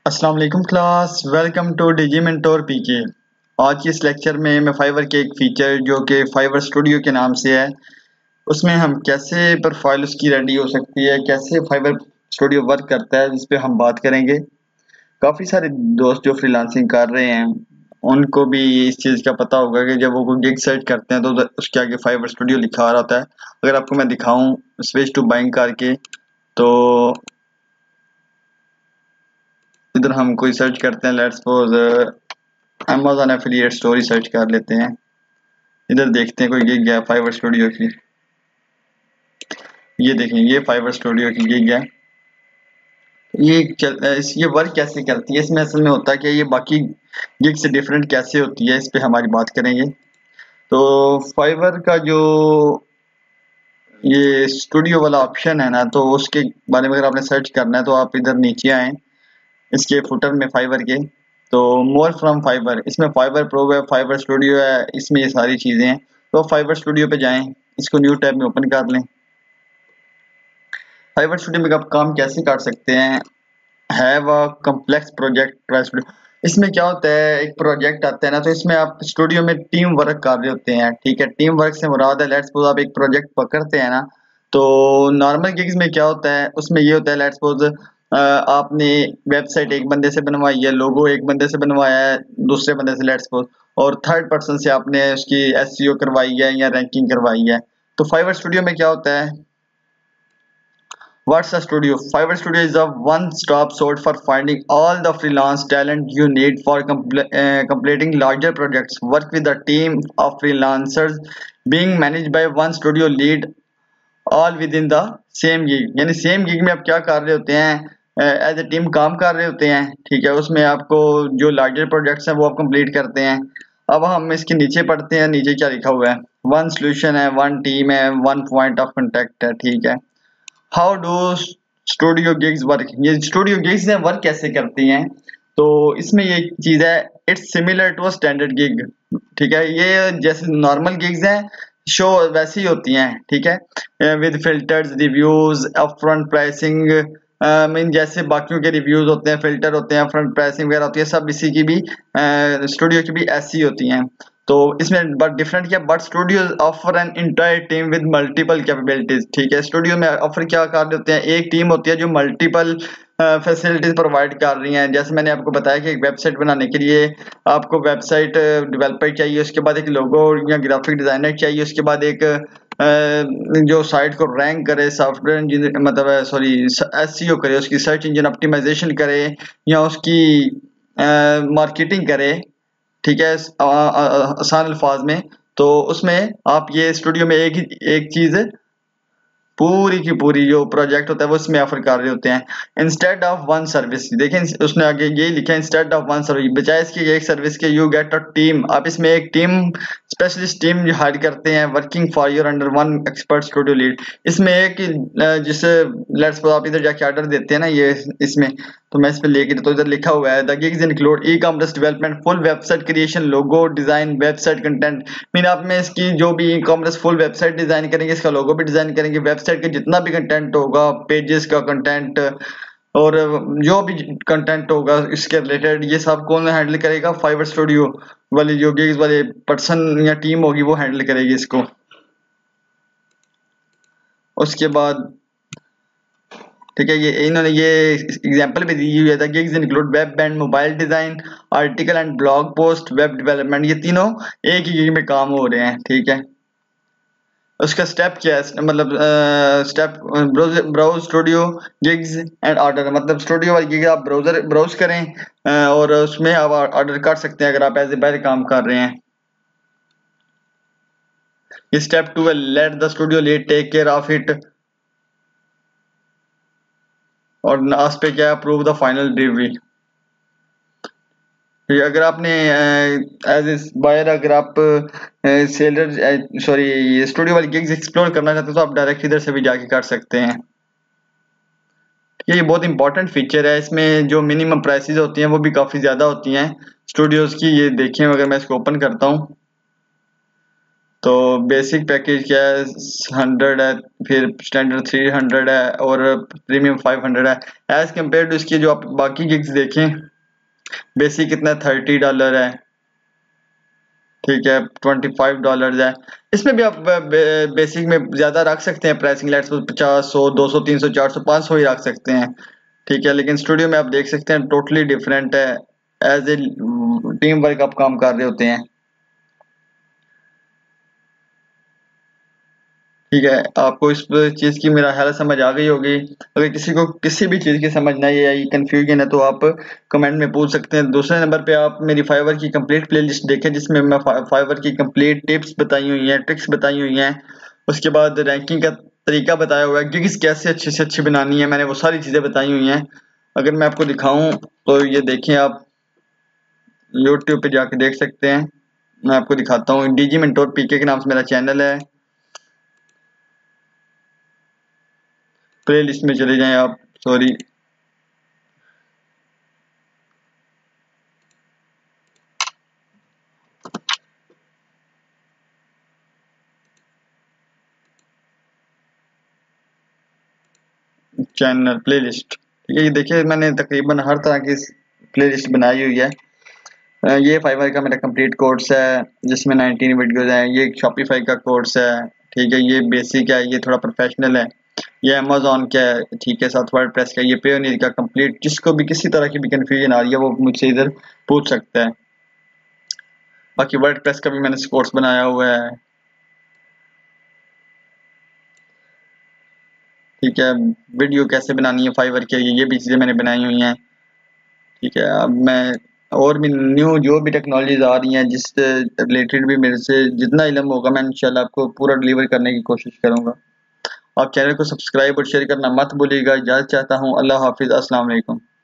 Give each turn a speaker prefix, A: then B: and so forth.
A: अस्सलाम वालेकुम class, welcome to Digi Mentor PK. आज की इस लेक्चर में मैं फाइवर के एक फीचर जो कि फाइवर स्टूडियो के नाम से है, उसमें हम कैसे प्रोफाइल उसकी रेडी हो सकती है, कैसे फाइवर स्टूडियो वर्क करता है, इस पे हम बात करेंगे। काफ़ी सारे दोस्त जो फ्रीलांसिंग कर रहे हैं उनको भी इस चीज़ का पता होगा कि जब वो कोई गिग सर्च करते हैं तो उसके आगे फाइवर स्टूडियो लिखा आ रहा होता है। अगर आपको मैं दिखाऊं स्विच टू बाइंग करके, तो इधर हम कोई सर्च करते हैं, let's suppose Amazon affiliate story search कर लेते हैं। इधर देखते हैं कोई गिग है फाइवर स्टूडियो की। ये देखें, ये फाइवर स्टूडियो की गिग है। ये वर्क कैसे करती है, इसमें असल में होता है कि ये बाकी गिग से डिफरेंट कैसे होती है, इस पे हमारी बात करेंगे। तो फाइवर का जो ये स्टूडियो वाला ऑप्शन है ना, तो उसके बारे में अगर आपने सर्च करना है तो आप इधर नीचे आए, इसके फुटर में फाइवर के, तो मोर फ्रॉम फाइवर, इसमें फाइवर प्रो है, फाइवर स्टूडियो है, इसमें ये सारी चीज़ें हैं। तो फाइवर स्टूडियो पे जाएं, इसको न्यू टैब में ओपन कर लें। फाइवर स्टूडियो में आप काम कैसे कर सकते हैं, हैव अ कम्प्लेक्स प्रोजेक्ट। इसमें क्या होता है, एक प्रोजेक्ट आता है ना, तो इसमें आप स्टूडियो में टीम वर्क कर रहे होते हैं। ठीक है, टीम वर्क से मुराद है, लेट्स सपोज आप एक प्रोजेक्ट पकड़ते हैं ना, तो नॉर्मल गिग्स में क्या होता है, उसमें ये होता है, लेट्स सपोज आपने वेबसाइट एक बंदे से बनवाई है, लोगो एक बंदे से बनवाया है, दूसरे बंदे से लेट्स सपोज, और थर्ड पर्सन से आपने उसकी एसईओ करवाई है या रैंकिंग करवाई है। तो फाइवर स्टूडियो में क्या होता है, What's a studio? Fiverr Studio is a one-stop shop for finding all the freelance talent you need for completing larger projects. Work with a team of freelancers being managed by one studio lead, all within the same gig. यानी same gig में आप क्या कर रहे होते हैं, as a team काम कर रहे होते हैं। ठीक है, उसमें आपको जो लार्जर प्रोजेक्ट्स हैं वो आप कंप्लीट करते हैं। अब हम इसके नीचे पढ़ते हैं, नीचे क्या लिखा हुआ है, वन सोल्यूशन है, वन टीम है, वन पॉइंट ऑफ कांटेक्ट है। ठीक है, how do studio gigs work, ये स्टूडियो गिग्स हैं वर्क कैसे करती हैं। तो इसमें ये चीज है, it's similar to a standard gig. ठीक है, ये जैसे नॉर्मल गिग्स हैं शो वैसी ही होती हैं। ठीक है, with filters, reviews, upfront pricing, mean जैसे बाकियों के रिव्यूज होते हैं, फिल्टर होते हैं, अपफ्रंट प्राइसिंग वगैरह होती है, सब इसी की भी स्टूडियो की भी ऐसी होती हैं। तो इसमें बट डिफरेंट क्या, but studio offer an entire team with multiple capabilities. ठीक है, स्टूडियो में ऑफर क्या कर देते हैं, एक टीम होती है जो मल्टीपल फैसिलिटीज प्रोवाइड कर रही हैं। जैसे मैंने आपको बताया कि एक वेबसाइट बनाने के लिए आपको वेबसाइट डेवलपर चाहिए, उसके बाद एक लोगो या ग्राफिक डिजाइनर चाहिए, उसके बाद एक जो साइट को रैंक करे, सॉफ्टवेयर इंजीनियर मतलब सॉरी एसईओ करे, उसकी सर्च इंजन ऑप्टिमाइजेशन करे या उसकी मार्केटिंग करे। ठीक है, आसान अल्फाज में। तो उसमें आप ये स्टूडियो में एक चीज पूरी की पूरी जो प्रोजेक्ट होता है वो इसमें ऑफर कर रहे होते हैं। इंस्टेड ऑफ वन सर्विस, देखें उसने आगे यही लिखा है, इंस्टेड ऑफ वन सर्विस, बजाय इसके एक सर्विस के यू गेट अ टीम, आप इसमें एक टीम स्पेशलिस्ट टीम हायर करते हैं, working for your under one expert studio lead. इसमें एक जिसे लेट्स सपोज आप इधर जाके ऑर्डर देते हैं ना, ये इसमें, तो मैं इस पे लेके तो इधर लिखा हुआ है the gigs include ecommerce development, full website creation, logo design, website content. Mean आप में इसकी जो भी ecommerce full website design करेंगे, इसका लोगो भी डिजाइन करेंगे, वेबसाइट का जितना भी कंटेंट होगा, पेजेस का कंटेंट और जो भी कंटेंट होगा इसके रिलेटेड, ये सब कौन हैंडल करेगा, फाइवर स्टूडियो वाली जो गिग्स वाले पर्सन या टीम होगी वो हैंडल करेगी इसको। उसके बाद ठीक है, ये इन्होंने ये एग्जांपल भी दी हुई है, gigs include web and mobile design, article and blog post, web development, ये तीनों एक ही गिग में काम हो रहे हैं। ठीक है, उसका स्टेप क्या है, मतलब step browse studio gigs and order, मतलब स्टूडियो वाली गिग आप ब्राउजर ब्राउज करें और उसमें आप ऑर्डर कर सकते हैं अगर आप एज ए बायर काम कर रहे हैं। स्टेप 2 है let the studio lead take care of it, और लास्ट पे क्या है, अप्रूव द फाइनल डिलीवरी। अगर आपने एज ए बायर अगर आप सेलर सॉरी स्टूडियो वाली गिग्स एक्सप्लोर करना चाहते हो तो आप डायरेक्ट इधर से भी जाके कर सकते हैं। ये बहुत इंपॉर्टेंट फीचर है, इसमें जो मिनिमम प्राइसेस होती हैं वो भी काफ़ी ज़्यादा होती हैं स्टूडियोज़ की। ये देखें, अगर मैं इसको ओपन करता हूँ तो बेसिक पैकेज क्या है, 100 है, फिर स्टैंडर्ड 300 है और प्रीमियम 500 है। एज कम्पेयर टू इसकी जो आप बाकी गिग्स देखें, बेसिक कितना $30 है, ठीक है, $25 है। इसमें भी आप बेसिक में ज़्यादा रख सकते हैं प्राइसिंग, लेट्स 50, 100, 200, 300, 400, 500 ही रख सकते हैं, ठीक है। लेकिन स्टूडियो में आप देख सकते हैं टोटली डिफरेंट है, एज ए टीम वर्क आप काम कर रहे होते हैं, ठीक है। आपको इस चीज़ की मेरा ख्याल समझ आ गई होगी। अगर किसी को किसी भी चीज़ की समझ नहीं आई, कंफ्यूजन है, तो आप कमेंट में पूछ सकते हैं। दूसरे नंबर पे आप मेरी फाइवर की कंप्लीट प्लेलिस्ट देखें, जिसमें मैं फाइवर की कंप्लीट टिप्स बताई हुई हैं, ट्रिक्स बताई हुई हैं। उसके बाद रैंकिंग का तरीका बताया हुआ है, गिग्स कैसे अच्छी से अच्छी बनानी है, मैंने वो सारी चीज़ें बताई हुई हैं। अगर मैं आपको दिखाऊं तो ये देखें, आप यूट्यूब पे जाके देख सकते हैं। मैं आपको दिखाता हूँ, डीजी मेंटोर पीके के नाम से मेरा चैनल है। प्ले लिस्ट में चले जाएं आप, सॉरी, चैनल प्ले लिस्ट, ठीक है। ये देखिए मैंने तकरीबन हर तरह की प्ले लिस्ट बनाई हुई है। ये फाइवर का मेरा कंप्लीट कोर्स है, जिसमें 19 वीडियोज़ हैं। ये शॉपिफाई का कोर्स है, ठीक है। ये बेसिक है, ये थोड़ा प्रोफेशनल है। ये अमेजोन का है, ठीक है। साथ वर्डप्रेस का, ये पेयोनियर का कंप्लीट। जिसको भी किसी तरह की भी कंफ्यूजन आ रही है वो मुझसे इधर पूछ सकता है। बाकी वर्डप्रेस का भी मैंने कोर्स बनाया हुआ है, ठीक है। वीडियो कैसे बनानी है फाइवर के लिए, ये भी चीज़ें मैंने बनाई हुई हैं, ठीक है। अब मैं और भी न्यू जो भी टेक्नोलॉजीज आ रही हैं, जिससे रिलेटेड भी मेरे से जितना इल्म होगा, मैं इंशाल्लाह आपको पूरा डिलीवर करने की कोशिश करूंगा। आप चैनल को सब्सक्राइब और शेयर करना मत भूलिएगा। इजाज़त चाहता हूँ। अल्लाह हाफिज़, अस्सलाम वालेकुम।